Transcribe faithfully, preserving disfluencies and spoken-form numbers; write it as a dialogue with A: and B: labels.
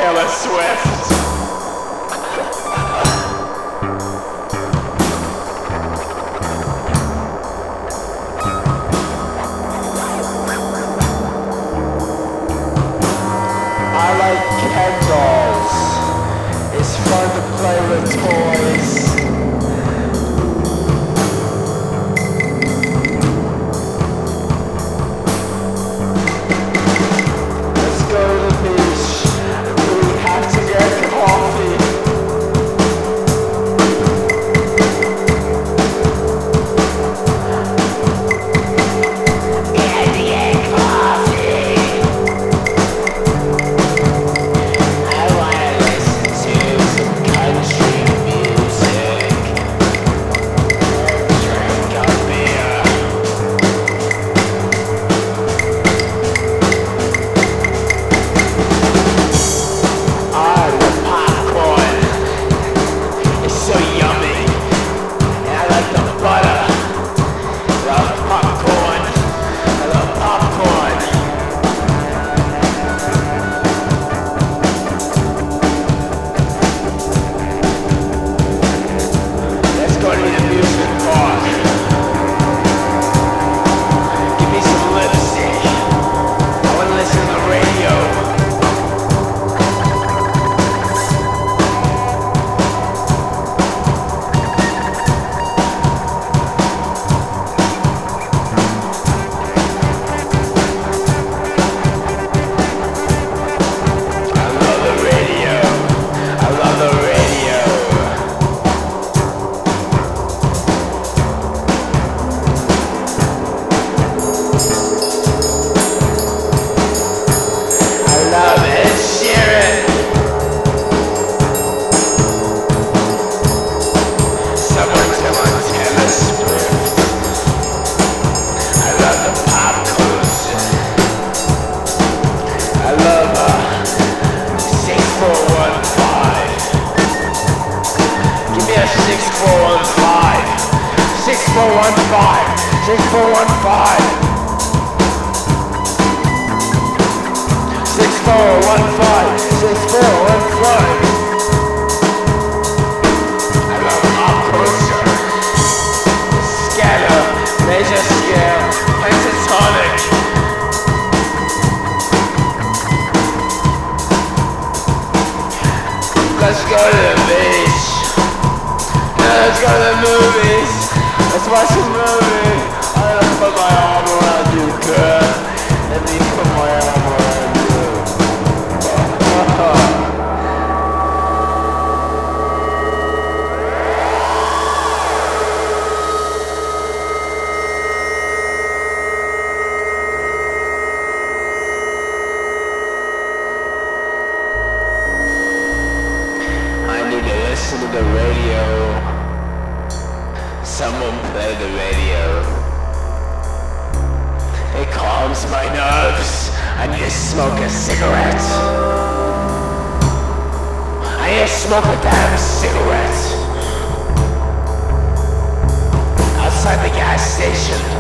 A: Taylor Swift. I like Ken dolls. It's fun to play with toys. Let's go to the beach. We have to get coffee. six four one five, six four one five, six four one five, six four one five. I love pop culture, scatter, major scale, pentatonic. Let's go to the beach. Let's go to the movies. Let's watch a movie. I'm gonna put my arm around you, girl. Let me put my arm around you. I need to listen to the radio. Someone play the radio. It calms my nerves. I need to smoke a cigarette. I need to smoke a damn cigarette. Outside the gas station.